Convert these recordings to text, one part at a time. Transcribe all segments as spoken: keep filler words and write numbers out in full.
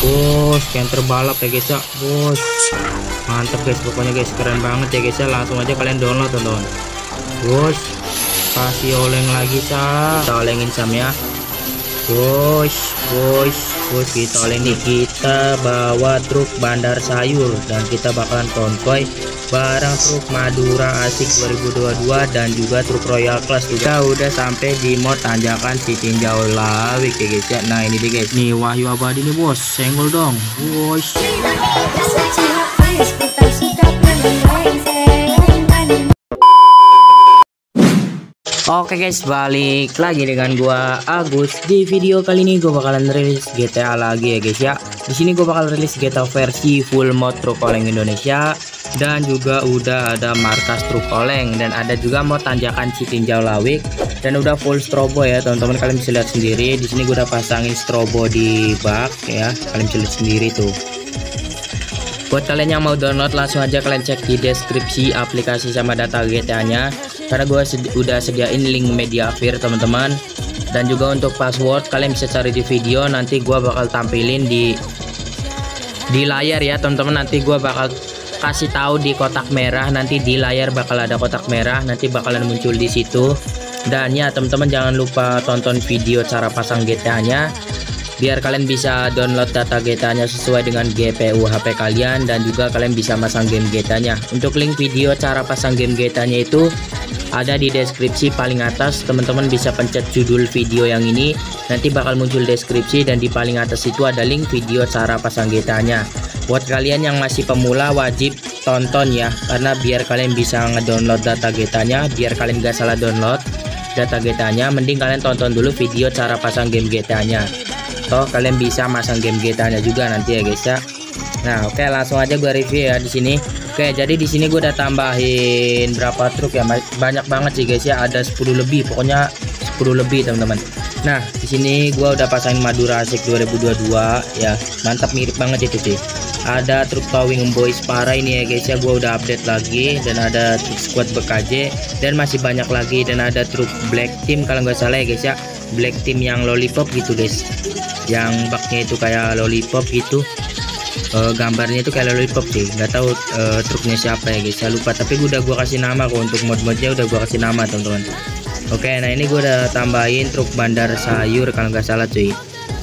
Bos, yang terbalap ya guys ya. Bos, mantap guys, pokoknya guys, keren banget ya guys ya. Langsung aja kalian download teman-teman. Bos, kasih oleng lagi sa, kita olengin sam ya. Bos, bos, bos, kita oleng nih. Kita bawa truk bandar sayur dan kita bakalan konvoy barang truk Madura Asik dua ribu dua puluh dua dan juga truk Royal Class juga. Kita udah sampai di mod tanjakan si tinjau lawik ya guys ya. Nah ini dia guys, nih Wahyu Abadi nih bos, senggol dong bos. Oke guys, balik lagi dengan gua Agus. Di video kali ini gua bakalan rilis G T A lagi ya guys ya. Di sini gua bakal rilis G T A versi full mod truk oleng Indonesia dan juga udah ada markas truk oleng dan ada juga mod tanjakan si tinjau lawik dan udah full strobo ya teman-teman. Kalian bisa lihat sendiri di sini gua udah pasangin strobo di bak ya. Kalian bisa lihat sendiri tuh. Buat kalian yang mau download langsung aja kalian cek di deskripsi aplikasi sama data G T A-nya. Karena gue sedi udah sediain link Mediafire teman-teman. Dan juga untuk password kalian bisa cari di video. Nanti gue bakal tampilin di di layar ya teman-teman. Nanti gue bakal kasih tahu di kotak merah. Nanti di layar bakal ada kotak merah. Nanti bakalan muncul di situ. Dan ya teman-teman jangan lupa tonton video cara pasang G T A-nya. Biar kalian bisa download data G T A-nya sesuai dengan G P U H P kalian dan juga kalian bisa masang game G T A-nya. Untuk link video cara pasang game G T A-nya itu ada di deskripsi paling atas. Teman-teman bisa pencet judul video yang ini, nanti bakal muncul deskripsi dan di paling atas itu ada link video cara pasang G T A-nya. Buat kalian yang masih pemula wajib tonton ya, karena biar kalian bisa ngedownload data G T A-nya, biar kalian gak salah download data G T A-nya, mending kalian tonton dulu video cara pasang game G T A-nya. Toh kalian bisa masang game G T A-nya juga nanti ya guys ya. Nah, oke langsung aja gue review ya di sini. Oke, jadi di sini gue udah tambahin berapa truk ya? Banyak banget sih guys ya, ada sepuluh lebih, pokoknya sepuluh lebih teman-teman. Nah, di sini gue udah pasangin Madura Asik dua ribu dua puluh dua ya. Mantap, mirip banget itu sih. Ada truk towing boys parah ini ya guys ya, gue udah update lagi dan ada truk squad B K J dan masih banyak lagi dan ada truk black team kalau nggak salah ya guys ya. Black team yang lollipop gitu guys, yang baknya itu kayak lollipop gitu. Uh, gambarnya itu kayak lollipop sih, nggak tahu uh, truknya siapa ya guys, saya lupa, tapi gue udah gue kasih nama kok, untuk mod-modnya udah gue kasih nama teman-teman. Oke, nah ini gue udah tambahin truk bandar sayur kalau nggak salah cuy.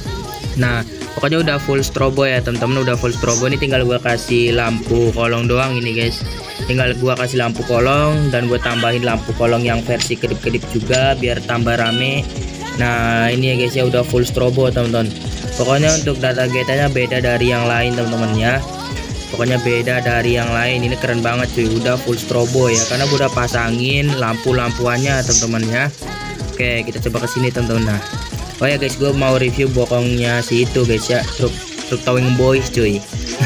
Nah pokoknya udah full strobo ya teman-teman, udah full strobo. Ini tinggal gue kasih lampu kolong doang ini guys, tinggal gue kasih lampu kolong dan gue tambahin lampu kolong yang versi kedip-kedip juga biar tambah rame. Nah ini ya guys ya, udah full strobo teman-teman. Pokoknya untuk data G T A-nya beda dari yang lain teman-teman ya. Pokoknya beda dari yang lain. Ini keren banget cuy, udah full strobo ya, karena gue udah pasangin lampu-lampuannya teman-teman ya. Oke, kita coba kesini teman-teman. Nah, oh ya guys, gue mau review bokongnya si itu guys ya, truk truk towing boys cuy.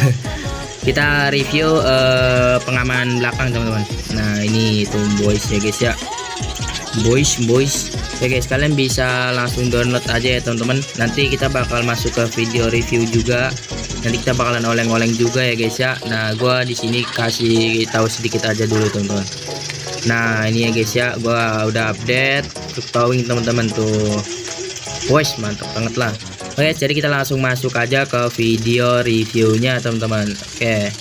Kita review uh, pengaman belakang teman-teman. Nah ini tuh boys ya guys ya, boys boys ya guys, kalian bisa langsung download aja ya teman-teman. Nanti kita bakal masuk ke video review juga, nanti kita bakalan oleng-oleng juga ya guys ya. Nah gua di sini kasih tahu sedikit aja dulu teman-teman. Nah ini ya guys ya, gua udah update truk towing teman-teman tuh. Wes mantap banget lah. Oke, jadi kita langsung masuk aja ke video reviewnya teman-teman. Oke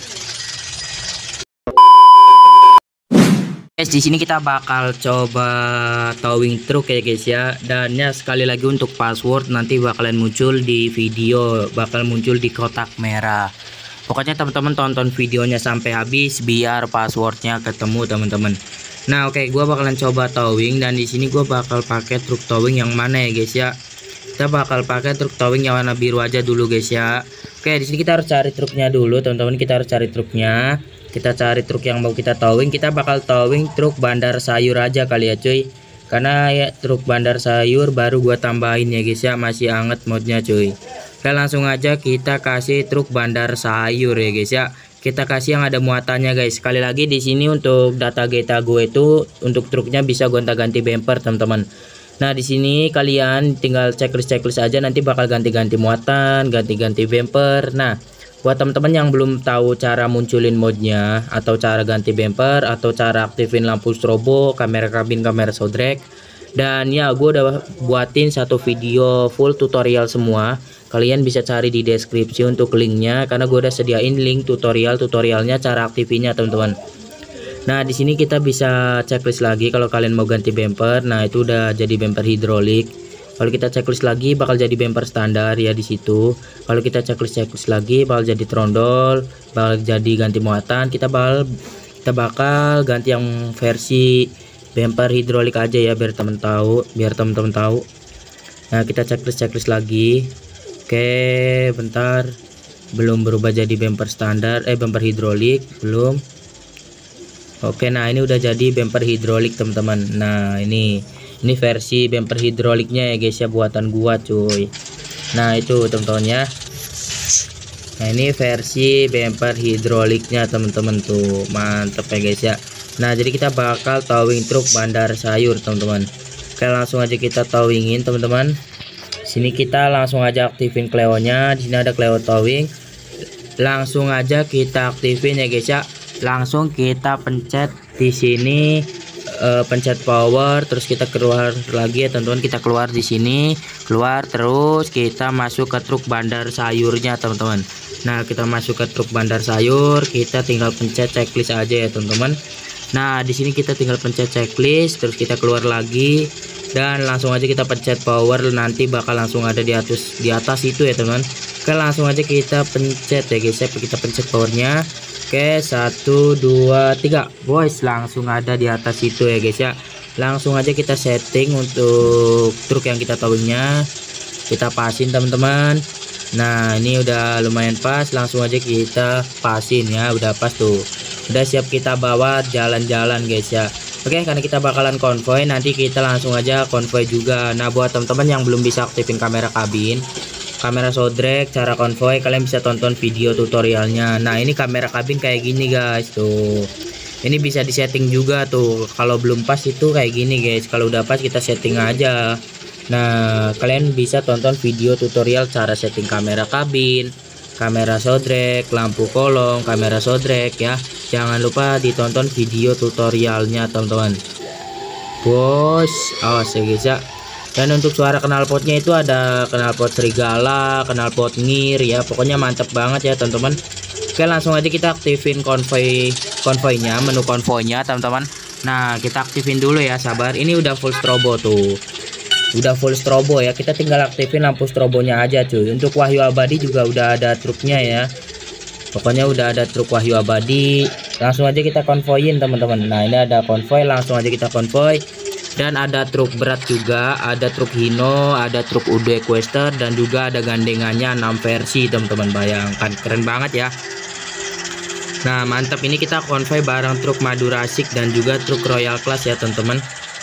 guys, di sini kita bakal coba towing truk ya guys ya. Dan ya sekali lagi untuk password nanti bakalan muncul di video, bakal muncul di kotak merah. Pokoknya teman-teman tonton videonya sampai habis biar passwordnya ketemu teman-teman. Nah oke, gua bakalan coba towing dan di sini gua bakal pakai truk towing yang mana ya guys ya. Kita bakal pakai truk towing yang warna biru aja dulu guys ya. Oke, di sini kita harus cari truknya dulu teman-teman. Kita harus cari truknya. Kita cari truk yang mau kita towing. Kita bakal towing truk bandar sayur aja kali ya cuy, karena ya truk bandar sayur baru gua tambahin ya guys ya, masih anget modnya cuy. Oke, langsung aja kita kasih truk bandar sayur ya guys ya. Kita kasih yang ada muatannya guys. Sekali lagi di sini untuk data G T A gue itu untuk truknya bisa gonta-ganti bumper teman-teman. Nah di sini kalian tinggal checklist-checklist aja, nanti bakal ganti-ganti muatan, ganti-ganti bumper. Nah buat teman-teman yang belum tahu cara munculin modnya atau cara ganti bumper atau cara aktifin lampu strobo, kamera kabin, kamera soundtrack, dan ya gue udah buatin satu video full tutorial semua. kalian bisa cari di deskripsi untuk linknya, karena gue udah sediain link tutorial tutorialnya cara aktifinnya teman-teman. Nah di sini kita bisa checklist lagi kalau kalian mau ganti bumper. Nah itu udah jadi bumper hidrolik. Kalau kita checklist lagi bakal jadi bumper standar ya di situ. Kalau kita checklist checklist lagi bakal jadi trondol, bakal jadi ganti muatan. Kita bakal kita bakal ganti yang versi bumper hidrolik aja ya, biar temen tahu, biar temen-temen tahu. Nah kita checklist checklist lagi. Oke bentar, belum berubah jadi bumper standar eh bumper hidrolik belum. Oke nah ini udah jadi bumper hidrolik teman-teman. Nah ini ini versi bumper hidroliknya ya guys ya, buatan gua cuy. Nah itu teman-teman ya. Nah ini versi bumper hidroliknya teman-teman tuh, mantep ya guys ya. Nah jadi kita bakal towing truk bandar sayur teman-teman. Oke langsung aja kita towingin teman-teman. Sini kita langsung aja aktifin Cleo-nya. Di sini ada Cleo towing. Langsung aja kita aktifin ya guys ya. Langsung kita pencet di sini, uh, pencet power, terus kita keluar lagi ya teman-teman. Kita keluar di sini, keluar terus kita masuk ke truk bandar sayurnya teman-teman. Nah kita masuk ke truk bandar sayur, kita tinggal pencet checklist aja ya teman-teman. Nah di sini kita tinggal pencet checklist, terus kita keluar lagi dan langsung aja kita pencet power. Nanti bakal langsung ada di atas di atas itu ya teman. Oke langsung aja kita pencet ya guys ya, kita pencet powernya. Oke satu dua tiga boys, langsung ada di atas itu ya guys ya. Langsung aja kita setting untuk truk yang kita towingnya, kita pasin teman-teman. Nah ini udah lumayan pas, langsung aja kita pasin ya, udah pas tuh, udah siap kita bawa jalan-jalan guys ya. Oke karena kita bakalan konvoy, nanti kita langsung aja konvoy juga. Nah buat teman-teman yang belum bisa aktifin kamera kabin, kamera sodrek, cara konvoy, kalian bisa tonton video tutorialnya. Nah ini kamera kabin kayak gini guys tuh, ini bisa disetting juga tuh. Kalau belum pas itu kayak gini guys, kalau udah pas kita setting aja. Nah kalian bisa tonton video tutorial cara setting kamera kabin, kamera sodrek, lampu kolong, kamera sodrek ya. Jangan lupa ditonton video tutorialnya teman-teman. Bos, awas ya guys ya. Dan untuk suara knalpotnya itu ada knalpot serigala, knalpot ngir ya. Pokoknya mantep banget ya teman-teman. Oke langsung aja kita aktifin konvoy konvoynya, menu konvoynya teman-teman. Nah kita aktifin dulu ya, sabar. Ini udah full strobo tuh, udah full strobo ya. Kita tinggal aktifin lampu strobonya aja cuy. Untuk Wahyu Abadi juga udah ada truknya ya. Pokoknya udah ada truk Wahyu Abadi. Langsung aja kita konvoyin teman-teman. Nah ini ada konvoy, langsung aja kita konvoy. Dan ada truk berat juga, ada truk Hino, ada truk U D Quester, dan juga ada gandengannya enam versi teman-teman. Bayangkan keren banget ya. Nah mantap, ini kita konvoy bareng truk Madura Asik dan juga truk Royal Class ya teman-teman.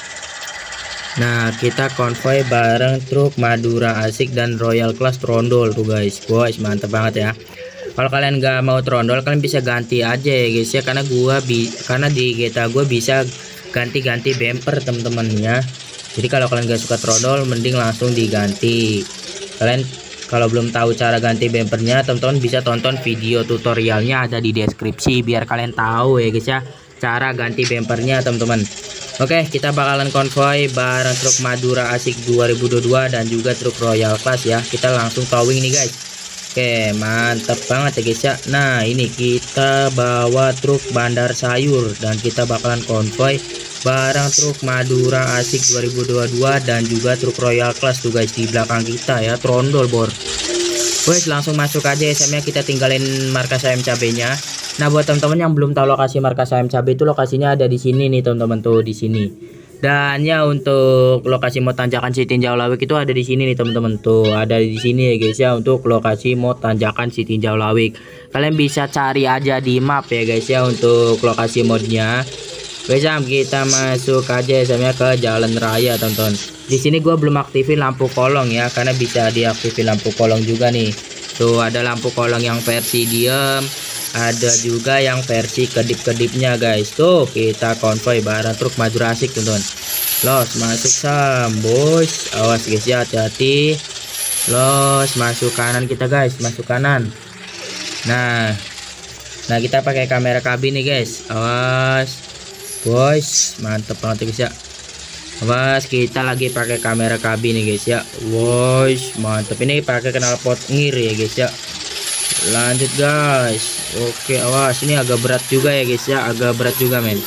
Nah kita konvoy bareng truk Madura Asik dan Royal Class trondol tuh guys. Guys mantap banget ya. Kalau kalian nggak mau trondol, kalian bisa ganti aja ya guys ya, karena gua bi karena di G T A gua bisa ganti-ganti bumper teman-teman ya. Jadi kalau kalian nggak suka trondol, mending langsung diganti. Kalian kalau belum tahu cara ganti bumpernya, teman-teman bisa tonton video tutorialnya, ada di deskripsi, biar kalian tahu ya guys ya cara ganti bumpernya teman-teman. Oke kita bakalan konvoy bareng truk Madura Asik dua ribu dua puluh dua dan juga truk Royal Class ya. Kita langsung towing nih guys. Oke mantap banget ya guys ya. Nah ini kita bawa truk bandar sayur dan kita bakalan konvoy barang truk Madura Asik dua ribu dua puluh dua dan juga truk Royal Class tuh guys di belakang kita ya, trondol bor. Guys langsung masuk aja S M nya, kita tinggalin markas ayam cabenya. Nah buat teman-teman yang belum tahu lokasi markas ayam cabe itu, lokasinya ada di sini nih teman-teman tuh, di sini. Dan ya untuk lokasi mod tanjakan si tinjau lawik itu ada di sini nih teman-teman tuh, ada di sini ya guys ya untuk lokasi mod tanjakan si tinjau lawik. Kalian bisa cari aja di map ya guys ya untuk lokasi modnya. Guys ya kita masuk aja S M-nya ke jalan raya teman-teman. Di sini gua belum aktifin lampu kolong ya, karena bisa diaktifin lampu kolong juga nih. Tuh ada lampu kolong yang versi diem, ada juga yang versi kedip-kedipnya guys. Tuh kita konvoy bareng truk Madura Asik teman-teman. Los masuk sam bos, awas guys ya, hati-hati. Los masuk kanan kita guys, masuk kanan. Nah nah kita pakai kamera kabin nih guys, awas boys, mantep banget guys ya. Awas, kita lagi pakai kamera kabin nih guys ya. Wos, mantap, ini pakai knalpot ngiri ya guys ya. Lanjut guys. Oke, awas, ini agak berat juga ya guys ya, agak berat juga men.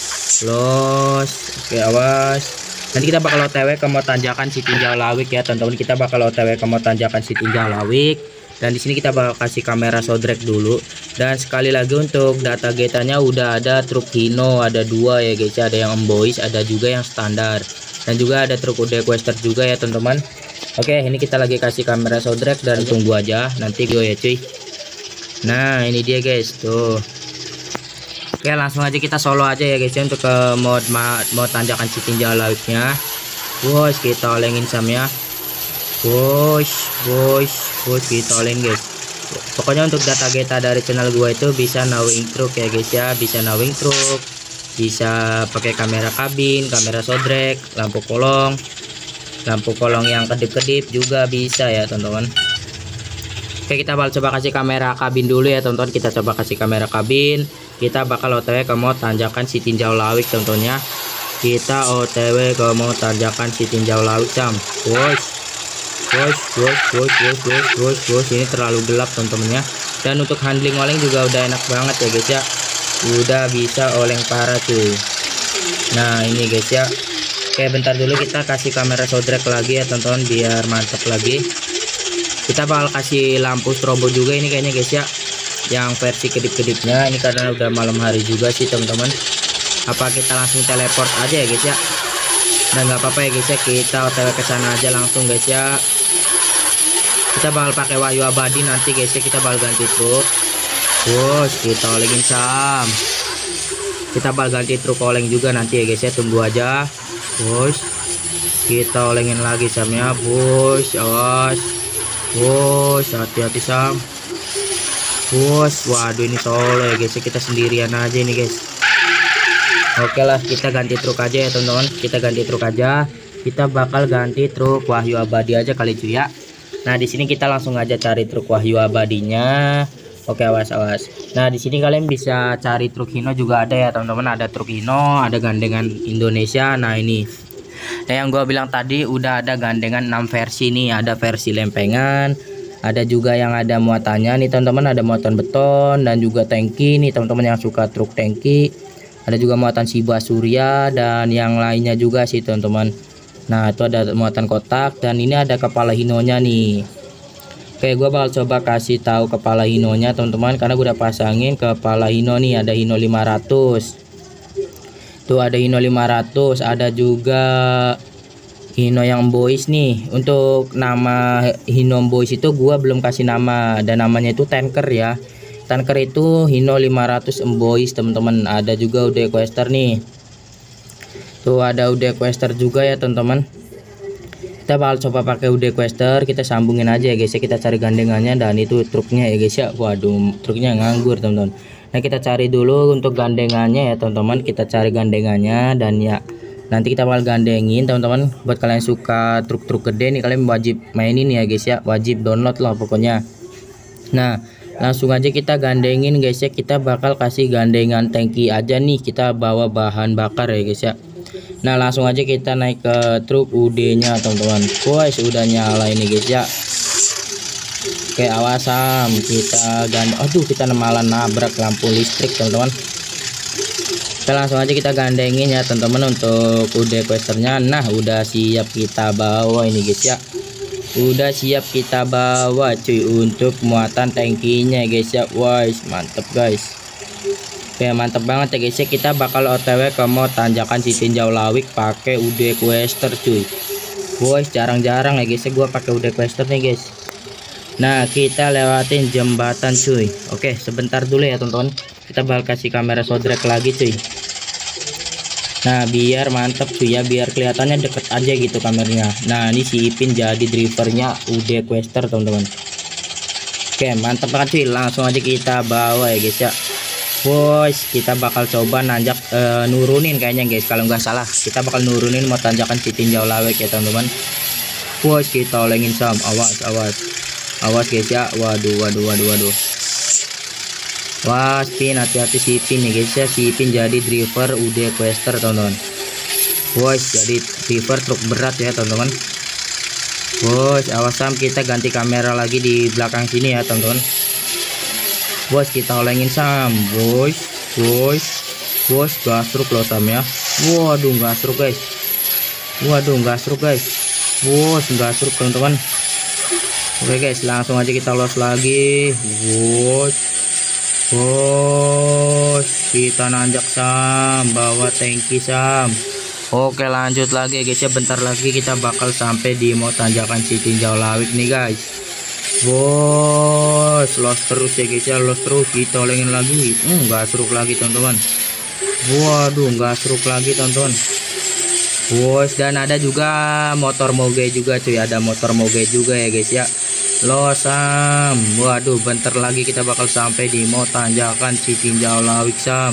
Los. Oke, awas. Nanti kita bakal O T W ke mau tanjakan si Tinjau Lawik ya teman-teman. Kita bakal O T W ke mau tanjakan si Tinjau Lawik. Dan di sini kita bakal kasih kamera sodrek dulu. Dan sekali lagi untuk data getanya udah ada truk Hino, ada dua ya guys ya, ada yang embois, ada juga yang standar. Dan juga ada truk Ude Quester juga ya teman-teman. Oke, ini kita lagi kasih kamera sodrek dan tunggu aja nanti gue ya cuy. Nah, ini dia guys tuh. Oke, langsung aja kita solo aja ya guys ya untuk ke mod mod tanjakan si Tinjau Lawiknya. Bos, kita olengin samnya. Bos, bos, bos, kita oleng guys. Pokoknya untuk data geta dari channel gua itu bisa nawing truk ya guys ya, bisa nawing truk, bisa pakai kamera kabin, kamera sodrek, lampu kolong, lampu kolong yang kedip-kedip juga bisa ya teman-teman. Oke, kita bakal coba kasih kamera kabin dulu ya teman-teman. Kita coba kasih kamera kabin. Kita bakal O T W ke mau tanjakan si Tinjau Lawik teman-teman ya. Kita O T W ke mau tanjakan si Tinjau Lawik cam. Bos. Bos, bos, bos, bos, bos, bos, bos, ini terlalu gelap teman-teman ya. Dan untuk handling oleng juga udah enak banget ya guys ya. Udah bisa oleng parah cuy. Nah, ini guys ya. Oke, bentar dulu kita kasih kamera sodrek lagi ya teman-teman biar mantap lagi. Kita bakal kasih lampu strobo juga ini kayaknya guys ya, yang versi kedip-kedipnya. Ini karena udah malam hari juga sih teman-teman. Apa kita langsung teleport aja ya guys ya? Dan nggak apa-apa ya guys ya, kita O T W ke sana aja langsung guys ya. Kita bakal pakai Wahyu Abadi nanti guys ya, kita bakal ganti truk. Bos, kita olengin sam. Kita bakal ganti truk oleng juga nanti ya guys ya, tunggu aja. Bos, kita olengin lagi samnya bos. Awas. Bos, hati-hati sam. Bos, waduh ini solo ya guys ya, kita sendirian aja ini guys. Oke lah, kita ganti truk aja ya teman-teman. Kita ganti truk aja. Kita bakal ganti truk Wahyu Abadi aja kali cuy ya. Nah, di sini kita langsung aja cari truk Wahyu Abadinya. Oke, awas awas. Nah, di sini kalian bisa cari truk Hino juga ada ya teman-teman. Ada truk Hino, ada gandengan Indonesia. Nah, ini. Nah, yang gua bilang tadi udah ada gandengan enam versi nih. Ada versi lempengan, ada juga yang ada muatannya nih teman-teman. Ada muatan beton dan juga tangki nih teman-teman yang suka truk tangki. Ada juga muatan Shiba Surya dan yang lainnya juga sih teman-teman. Nah, itu ada muatan kotak dan ini ada kepala hinonya nih. Oke, gue bakal coba kasih tahu kepala hinonya teman-teman, karena gue udah pasangin kepala hino nih. Ada hino lima ratus. Tuh ada hino lima ratus, ada juga hino yang boys nih. Untuk nama hino boys itu gue belum kasih nama, dan namanya itu tanker ya. Tanker itu hino lima ratus embois teman-teman. Ada juga Ude Quester nih. Tuh ada Ude Quester juga ya teman-teman. Kita bakal coba pakai Ude Quester, kita sambungin aja ya guys ya. Kita cari gandengannya dan itu truknya ya guys ya. Waduh, truknya nganggur teman-teman. Nah, kita cari dulu untuk gandengannya ya teman-teman. Kita cari gandengannya dan ya nanti kita bakal gandengin teman-teman. Buat kalian suka truk-truk gede nih, kalian wajib mainin ya guys ya. Wajib download lah pokoknya. Nah, langsung aja kita gandengin guys ya. Kita bakal kasih gandengan tangki aja nih. Kita bawa bahan bakar ya guys ya. Nah, langsung aja kita naik ke truk U D-nya teman-teman. Guys, udah nyala ini guys ya. Oke, awasan kita gandeng. Aduh, kita malah nabrak lampu listrik teman-teman. Oke, langsung aja kita gandengin ya teman-teman untuk U D Questernya. Nah, udah siap kita bawa ini guys ya. Udah siap kita bawa cuy untuk muatan tangkinya guys ya. Wah, mantep guys. Oke, mantep banget ya guys ya. Kita bakal O T W ke mau tanjakan si Tinjau Lawik pakai Ude Quester cuy. Boys, jarang-jarang ya guys ya gua pakai Ude Quester nih guys. Nah, kita lewatin jembatan cuy. Oke, sebentar dulu ya teman-teman. Kita bakal kasih kamera sodrek lagi cuy. Nah, biar mantep cuy ya, biar kelihatannya deket aja gitu kameranya. Nah, ini si Ipin jadi drivernya Ude Quester teman-teman. Oke, mantep banget cuy. Langsung aja kita bawa ya guys ya. Bos, kita bakal coba nanjak uh, nurunin kayaknya guys, kalau nggak salah kita bakal nurunin mau tanjakan si Tinjau Lawik ya teman-teman. Bos, kita olengin sam. Awas awas awas guys ya. Waduh waduh waduh waduh. Wah, Pin, hati-hati si Pin nih guys ya. Si Pin jadi driver Ude Quester teman-teman. Woi, jadi driver truk berat ya teman-teman. Bos, awas Sam, kita ganti kamera lagi di belakang sini ya teman-teman. Bos, kita olengin Sam. Bos, bos, bos, gasruk loh Sam ya. Waduh, gasruk guys. Waduh, gasruk guys. Bos, gasruk teman-teman. Oke guys, langsung aja kita los lagi. Bos, bos, kita nanjak Sam, bawa tangki Sam. Oke, lanjut lagi guys ya. Bentar lagi kita bakal sampai di mau tanjakan si tinjau lawik nih guys. Bos, los terus ya guys ya, los terus. Kita olengin lagi. Hmm, gasruk lagi teman-teman. Waduh, gasruk lagi teman-teman. Bos, dan ada juga motor moge juga cuy, ada motor moge juga ya guys ya. Los Sam. Waduh, bentar lagi kita bakal sampai di mau tanjakan si tinjau lawik Sam.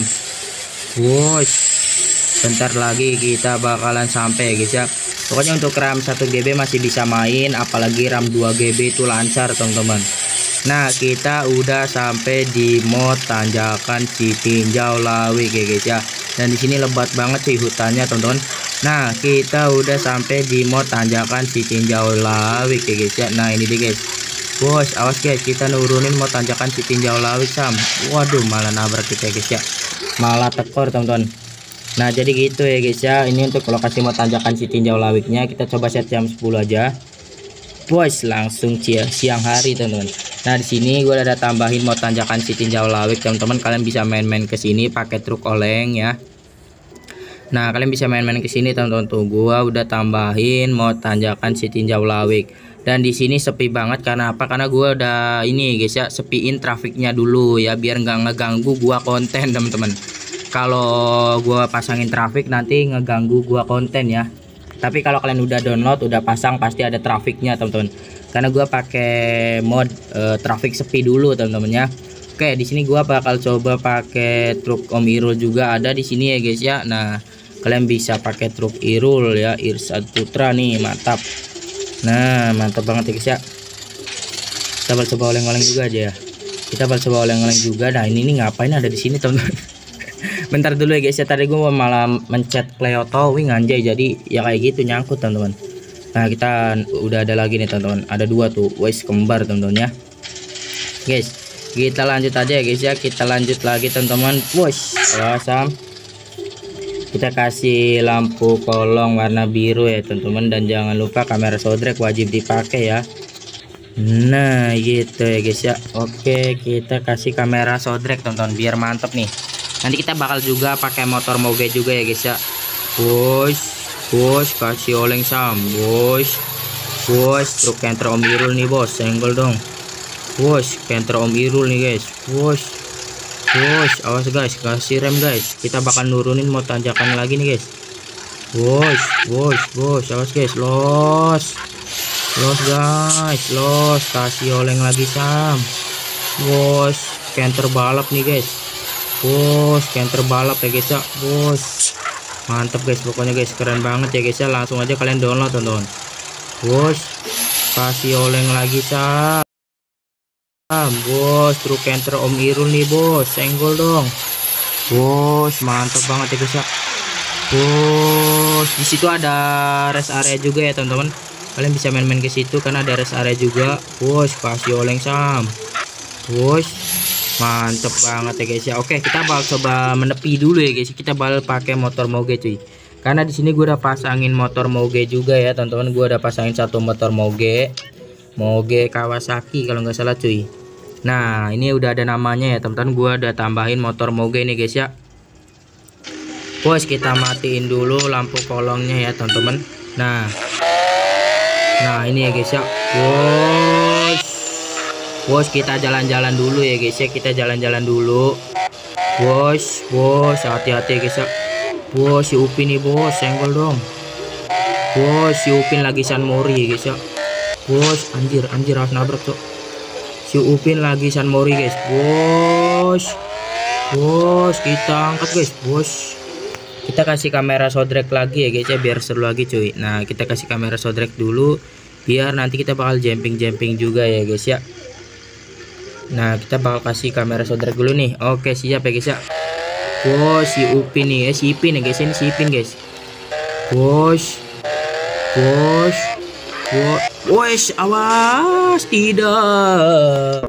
Bos, bentar lagi kita bakalan sampai guys ya. Pokoknya untuk RAM satu G B masih bisa main, apalagi RAM dua G B itu lancar teman-teman. Nah, kita udah sampai di mod tanjakan si tinjau lawik ya guys ya. Dan di sini lebat banget sih hutannya teman-teman. Nah, kita udah sampai di mod tanjakan si tinjau lawik ya guys ya. Nah, ini deh guys. Bos, awas guys, kita nurunin mod tanjakan si tinjau lawik Sam. Waduh, malah nabrak kita guys ya. Malah tekor teman-teman. Nah, jadi gitu ya guys ya. Ini untuk lokasi mod tanjakan si tinjau lawiknya. Kita coba set jam sepuluh aja. Bos, langsung siang hari teman-teman. Nah, di sini gue udah tambahin mod tanjakan si tinjau lawik teman-teman. Kalian bisa main-main ke sini pakai truk oleng ya. Nah, kalian bisa main-main ke sini teman-teman. Tuh, gua udah tambahin mod tanjakan si tinjau lawik. Dan di sini sepi banget karena apa? Karena gua udah ini guys ya, sepiin trafiknya dulu ya biar nggak ngeganggu gua konten teman-teman. Kalau gua pasangin trafik nanti ngeganggu gua konten ya. Tapi kalau kalian udah download, udah pasang, pasti ada trafiknya teman-teman. Karena gua pakai mod e, trafik sepi dulu teman-teman ya. Oke, di sini gua bakal coba pakai truk Om Irul juga ada di sini ya guys ya. Nah, kalian bisa pakai truk Irul ya, Irsad Putra nih, mantap. Nah, mantap banget ya guys ya. Kita bakal coba oleng-oleng juga aja ya. Kita bakal coba oleng-oleng juga. Nah, ini nih ngapain ada di sini teman-teman? Bentar dulu ya guys ya. Tadi gua malah mencet Cleo Towing anjay, jadi ya kayak gitu nyangkut teman-teman. Nah, kita udah ada lagi nih teman-teman. Ada dua tuh, wes kembar teman-teman ya. Guys, kita lanjut aja ya guys ya. Kita lanjut lagi teman-teman. Wes, Sam. Kita kasih lampu kolong warna biru ya teman-teman, dan jangan lupa kamera sodrek wajib dipakai ya. Nah, gitu ya guys ya. Oke, kita kasih kamera sodrek teman-teman biar mantep nih. Nanti kita bakal juga pakai motor moge juga ya guys ya. Bos, bos, kasih oleng Sam. Bos, bos, truk canter Om Irul nih bos, senggol dong. Bos, canter Om Irul nih guys. Bos, bos, awas guys, kasih rem guys. Kita bakal nurunin mau tanjakan lagi nih guys. Bos, bos, bos, awas guys, los, los guys, los, kasih oleng lagi Sam. Bos, canter balap nih guys. Bos, canter balap ya guys ya. Bos, mantap guys, pokoknya guys, keren banget ya guys ya. Langsung aja kalian download teman-teman. Bos, kasih oleng lagi Sam. Bos, truk canter Om Irul nih bos, senggol dong. Bos, mantap banget ya guys ya. Bos, di situ ada rest area juga ya teman-teman. Kalian bisa main-main ke situ karena ada rest area juga. Bos, kasih oleng Sam. Bos, mantap banget ya guys ya. Oke, kita bakal coba menepi dulu ya guys. Kita bakal pakai motor moge cuy. Karena di sini gue udah pasangin motor moge juga ya teman-teman. Gue udah pasangin satu motor moge. Moge Kawasaki kalau nggak salah cuy. Nah, ini udah ada namanya ya teman-teman. Gua udah tambahin motor moge nih guys ya. Bos, kita matiin dulu lampu kolongnya ya teman-teman. Nah, nah ini ya guys ya. Bos, bos, kita jalan-jalan dulu ya guys ya. Kita jalan-jalan dulu. Bos, bos, hati-hati guys ya. Bos, si Upin nih bos, senggol dong. Bos, si Upin lagi San Mori ya guys ya. Bos, anjir, anjir, harus nabrak tuh. Si Upin lagi San Mori guys. Bos, bos, kita angkat guys. Bos, kita kasih kamera sodrek lagi ya guys ya biar seru lagi cuy. Nah, kita kasih kamera sodrek dulu biar nanti kita bakal jumping-jumping juga ya guys ya. Nah, kita bakal kasih kamera sodrek dulu nih. Oke, siap ya guys ya. Bos, si Upin nih, eh si Ipin ya guys, ini si Ipin guys. Push. Push. Push. Push. Awas. Tidak.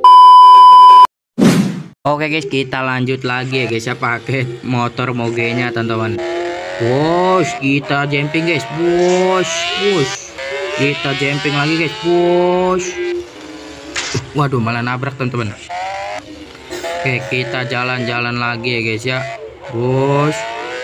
Oke guys, kita lanjut lagi ya guys ya, pakai motor mogenya teman-teman. Push, kita jumping guys. Push, push. Kita jumping lagi guys. Push. Waduh, malah nabrak teman-teman. Oke, kita jalan-jalan lagi ya guys ya. Push.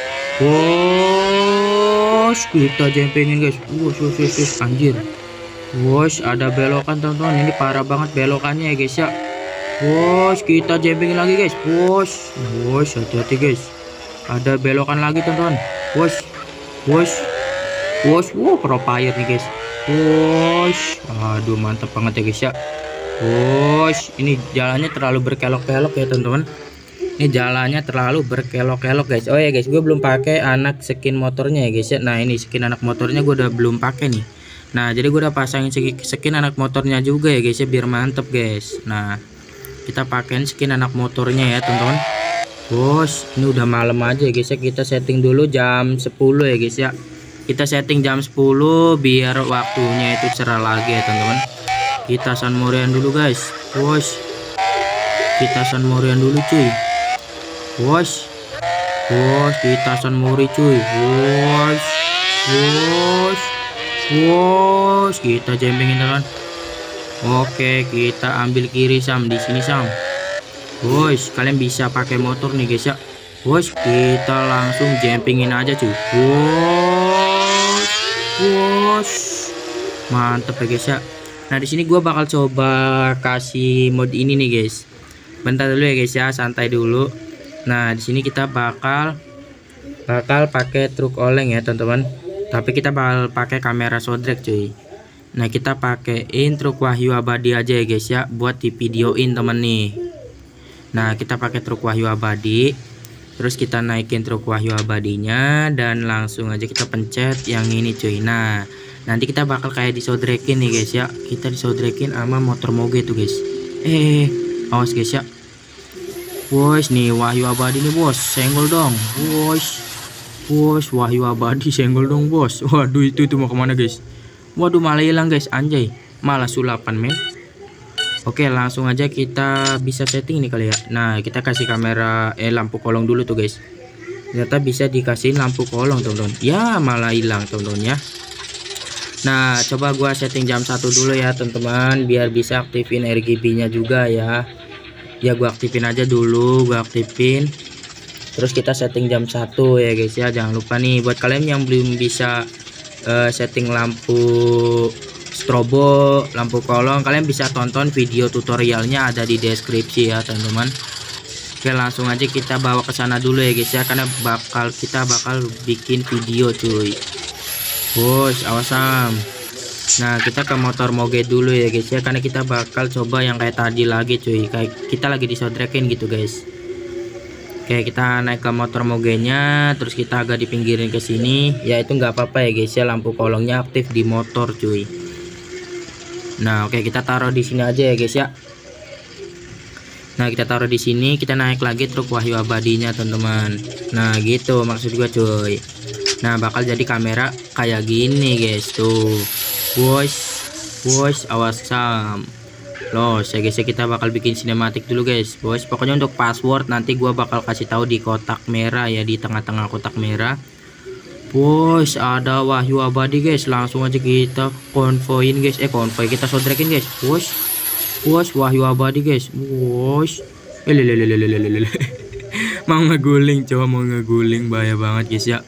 Push. Kita jumpingin guys. Push, push, push, push. Anjir. Push, ada belokan teman-teman. Ini parah banget belokannya ya guys ya. Push, kita jumping lagi guys. Push, push, hati-hati guys. Ada belokan lagi teman-teman. Push, push, push. Wow, pro player nih guys. Push, aduh mantap banget ya guys ya. Push, ini jalannya terlalu berkelok-kelok ya teman-teman. Ini jalannya terlalu berkelok-kelok guys. Oh ya guys, gue belum pakai anak skin motornya ya guys ya. Nah ini skin anak motornya gue udah belum pakai nih. Nah jadi gue udah pasangin skin anak motornya juga ya guys ya, biar mantep guys. Nah kita pakein skin anak motornya ya teman-teman. Bos, ini udah malam aja ya guys ya. Kita setting dulu jam sepuluh ya guys ya. Kita setting jam sepuluh biar waktunya itu cerah lagi ya teman-teman. Kita sunmorian dulu guys. Bos, kita sunmorian dulu cuy. Bos, bos, kita sunmori cuy. Bos, bos, bos, kita jempingin teman. Oke, kita ambil kiri Sam, di sini Sam. Bos, kalian bisa pakai motor nih guys ya. Bos, kita langsung jumpingin aja cuy. Bos, bos, mantep ya guys ya. Nah di sini gue bakal coba kasih mode ini nih guys. Bentar dulu ya guys ya, santai dulu. Nah di sini kita bakal bakal pakai truk oleng ya teman-teman. Tapi kita bakal pakai kamera sodrek cuy. Nah kita pakein truk Wahyu Abadi aja ya guys ya, buat di videoin temen nih. Nah kita pakai truk Wahyu Abadi, terus kita naikin truk Wahyu Abadinya dan langsung aja kita pencet yang ini cuy. Nah nanti kita bakal kayak disodrekin nih guys ya. Kita disodrekin sama motor moge tuh guys. Eh awas guys ya. Bos nih Wahyu Abadi nih bos, senggol dong bos. Bos Wahyu Abadi senggol dong bos. Waduh itu itu mau kemana guys? Waduh malah hilang guys, anjay, malah sulapan men. Oke langsung aja kita bisa setting nih kali ya. Nah kita kasih kamera eh lampu kolong dulu tuh guys. Ternyata bisa dikasihin lampu kolong teman-teman. Ya malah hilang teman-teman ya. Nah coba gua setting jam satu dulu ya teman-teman, biar bisa aktifin R G B nya juga ya. Ya gua aktifin aja dulu, gua aktifin. Terus kita setting jam satu ya guys ya. Jangan lupa nih buat kalian yang belum bisa Uh, setting lampu strobo, lampu kolong, kalian bisa tonton video tutorialnya ada di deskripsi ya teman-teman. Oke langsung aja kita bawa ke sana dulu ya guys ya, karena bakal kita bakal bikin video cuy. Bos awasam. Nah kita ke motor moge dulu ya guys ya, karena kita bakal coba yang kayak tadi lagi cuy, kayak kita lagi disodrekin gitu guys. Oke kita naik ke motor mogenya, terus kita agak dipinggirin ke sini. Ya itu nggak apa-apa ya guys ya, lampu kolongnya aktif di motor cuy. Nah oke kita taruh di sini aja ya guys ya. Nah kita taruh di sini, kita naik lagi truk Wahyu Abadinya teman-teman. Nah gitu maksud gua cuy. Nah bakal jadi kamera kayak gini guys tuh. Bos, bos awas Sam. Loh ya guys ya, kita bakal bikin sinematik dulu guys bos. Pokoknya untuk password nanti gua bakal kasih tahu di kotak merah ya, di tengah-tengah kotak merah. Bos ada Wahyu Abadi guys, langsung aja kita konvoin guys. Eh konvoy kita sodrekin guys bos. Bos Wahyu Abadi guys bos. Eh lelelelelelelele. Mau ngeguling, coba mau ngeguling, bahaya banget guys ya.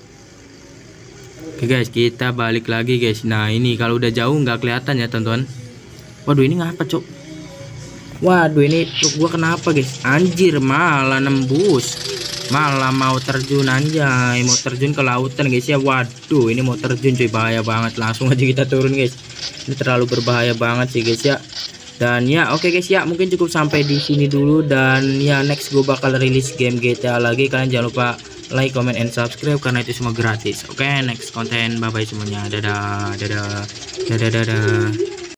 Oke guys kita balik lagi guys. Nah ini kalau udah jauh nggak kelihatan ya teman-teman. Waduh ini ngapa cok? Waduh ini truk gua kenapa guys? Anjir malah nembus, malah mau terjun anjay, mau terjun ke lautan guys ya. Waduh ini mau terjun cuy, bahaya banget. Langsung aja kita turun guys, ini terlalu berbahaya banget sih guys ya. Dan ya oke okay guys ya, mungkin cukup sampai di sini dulu. Dan ya next gue bakal rilis game G T A lagi. Kalian jangan lupa like, comment, and subscribe karena itu semua gratis. Oke okay, next konten, bye bye semuanya, dadah dadah dadah dadah.